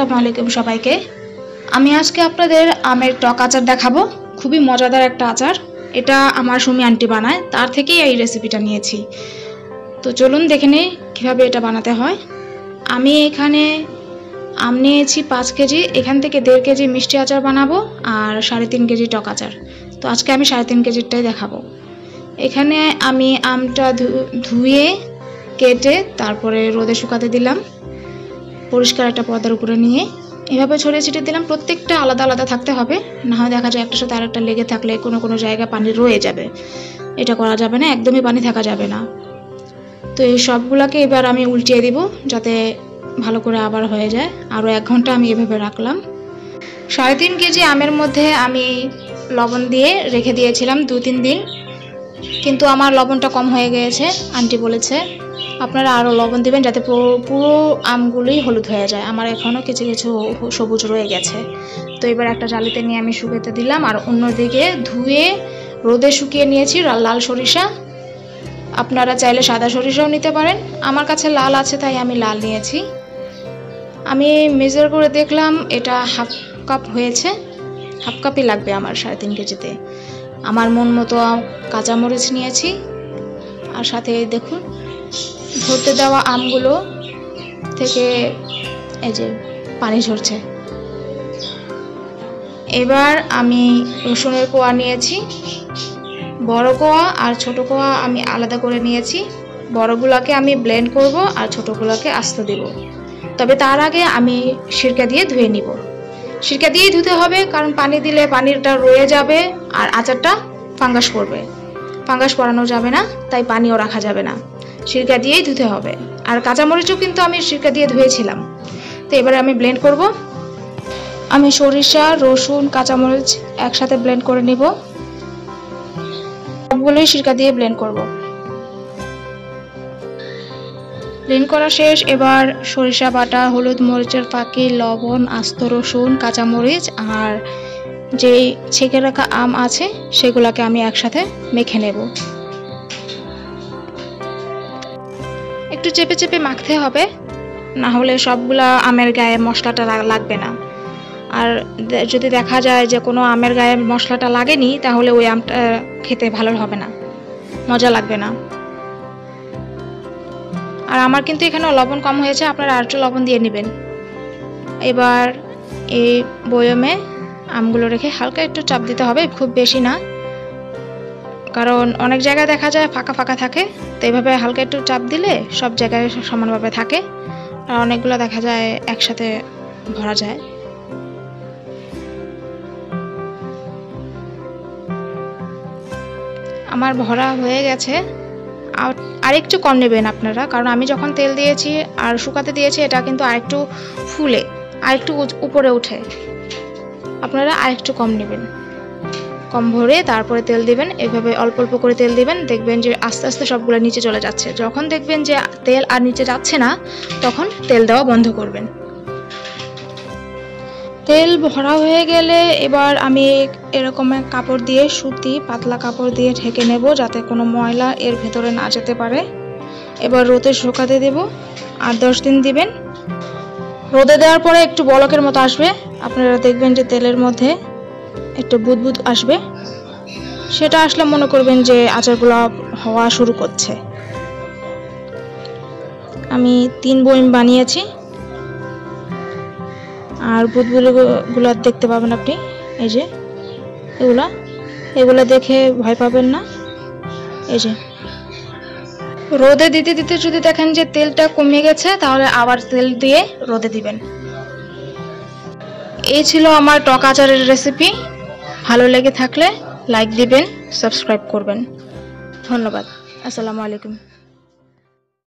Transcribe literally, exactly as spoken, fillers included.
আসসালামু আলাইকুম সবাইকে। আমি আজকে আপনাদের আমের টক আচার দেখাবো। খুবই মজাদার একটা আচার। এটা আমার সুমি আন্টি বানায়, তার থেকেই এই রেসিপিটা নিয়েছি। তো চলুন দেখে নেই কীভাবে এটা বানাতে হয়। আমি এখানে আম নিয়েছি পাঁচ কেজি, এখান থেকে দেড় কেজি মিষ্টি আচার বানাবো আর সাড়ে তিন কেজি টক আচার। তো আজকে আমি সাড়ে তিন কেজিরটাই দেখাবো। এখানে আমি আমটা ধুয়ে কেটে তারপরে রোদে শুকাতে দিলাম, পরিষ্কার একটা পর্দার উপরে নিয়ে এভাবে ছড়িয়ে ছিটিয়ে দিলাম। প্রত্যেকটা আলাদা আলাদা থাকতে হবে, না হয় দেখা যায় একটার সাথে আরেকটা লেগে থাকলে কোনো কোনো জায়গায় পানি রয়ে যাবে। এটা করা যাবে না, একদমই পানি থাকা যাবে না। তো এই সবগুলোকে এবার আমি উল্টিয়ে দিব যাতে ভালো করে আবার হয়ে যায়। আরও এক ঘন্টা আমি এভাবে রাখলাম। সাড়ে তিন কেজি আমের মধ্যে আমি লবণ দিয়ে রেখে দিয়েছিলাম দু তিন দিন, কিন্তু আমার লবণটা কম হয়ে গিয়েছে। আন্টি বলেছে আপনারা আরও লবণ দিবেন যাতে পুরো আমগুলোই হলুদ হয়ে যায়। আমার এখনও কিছু কিছু সবুজ রয়ে গেছে। তো এবার একটা জালিতে নিয়ে আমি শুকাতে দিলাম। আর অন্যদিকে ধুয়ে রোদে শুকিয়ে নিয়েছি লাল সরিষা। আপনারা চাইলে সাদা সরিষাও নিতে পারেন, আমার কাছে লাল আছে তাই আমি লাল নিয়েছি। আমি মেজার করে দেখলাম এটা হাফ কাপ হয়েছে, হাফ কাপই লাগবে আমার সাড়ে তিন কেজিতে। আমার মন মতো কাঁচামরিচ নিয়েছি, আর সাথে দেখুন ধরতে দেওয়া আমগুলো থেকে এই যে পানি ঝরছে। এবার আমি রসুনের কোয়া নিয়েছি, বড় কোয়া আর ছোট কোয়া আমি আলাদা করে নিয়েছি। বড়গুলোকে আমি ব্লেন্ড করব আর ছোটগুলোকে আস্ত দেব। তবে তার আগে আমি সিরকা দিয়ে ধুয়ে নিব। সিরকা দিয়েই ধুতে হবে, কারণ পানি দিলে পানিটা রয়ে যাবে আর আচারটা ফাঙ্গাস পড়বে। ফাঙ্গাস পড়ানো যাবে না, তাই পানিও রাখা যাবে না, সিরকা দিয়েই ধুতে হবে। আর কাঁচামরিচও কিন্তু আমি সিরকা দিয়ে ধুয়েছিলাম। তো এবারে আমি ব্লেন্ড করব। আমি সরিষা, রসুন, কাঁচামরিচ একসাথে ব্লেন্ড করে নিব। সবগুলোই সিরকা দিয়ে ব্লেন্ড করব। ব্লেন্ড করা শেষ। এবার সরিষা বাটা, হলুদ মরিচের ফাঁকি, লবণ, আস্ত রসুন, কাঁচামরিচ আর যেই ছেঁকে রাখা আম আছে সেগুলোকে আমি একসাথে মেখে নেব। একটু চেপে চেপে মাখতে হবে, না হলে সবগুলা আমের গায়ে মশলাটা লাগবে না। আর যদি দেখা যায় যে কোনো আমের গায়ে মশলাটা লাগেনি, তাহলে ওই আমটা খেতে ভালো হবে না, মজা লাগবে না। আর আমার কিন্তু এখানে লবণ কম হয়েছে, আপনারা আর একটু লবণ দিয়ে নেবেন। এবার এই বয়মে আমগুলো রেখে হালকা একটু চাপ দিতে হবে, খুব বেশি না, কারণ অনেক জায়গায় দেখা যায় ফাঁকা ফাঁকা থাকে। তো এইভাবে হালকা একটু চাপ দিলে সব জায়গায় সমানভাবে থাকে, আর অনেকগুলো দেখা যায় একসাথে ভরা যায়। আমার ভরা হয়ে গেছে। আর একটু কম নেবেন আপনারা, কারণ আমি যখন তেল দিয়েছি আর শুকাতে দিয়েছি এটা কিন্তু আরেকটু ফুলে আরেকটু উপরে উঠে। আপনারা আরেকটু কম নেবেন, কম ভরে তারপরে তেল দিবেন। এভাবে অল্প অল্প করে তেল দিবেন, দেখবেন যে আস্তে আস্তে সবগুলো নিচে চলে যাচ্ছে। যখন দেখবেন যে তেল আর নিচে যাচ্ছে না, তখন তেল দেওয়া বন্ধ করবেন। তেল ভরা হয়ে গেলে এবার আমি এরকম কাপড় দিয়ে, সুতি পাতলা কাপড় দিয়ে ঢেকে নেব যাতে কোনো ময়লা এর ভেতরে না যেতে পারে। এবার রোদে শুকাতে দেব, আর দশ দিন দিবেন। রোদে দেওয়ার পরে একটু বলকের মতো আসবে, আপনারা দেখবেন যে তেলের মধ্যে একটু বুদবুদ আসবে। সেটা আসলে মনে করবেন যে আচারগুলো হওয়া শুরু করছে। আমি তিন বয়ম বানিয়েছি, আর বুদবুদগুলো দেখতে পাবেন আপনি, এই যে এগুলা এগুলো দেখে ভয় পাবেন না। এই যে রোদে দিতে দিতে যদি দেখেন যে তেলটা কমে গেছে, তাহলে আবার তেল দিয়ে রোদে দিবেন। এই ছিল আমার টক আচারের রেসিপি। ভালো লেগে থাকলে লাইক দিবেন, সাবস্ক্রাইব করবেন। ধন্যবাদ। আসসালামু আলাইকুম।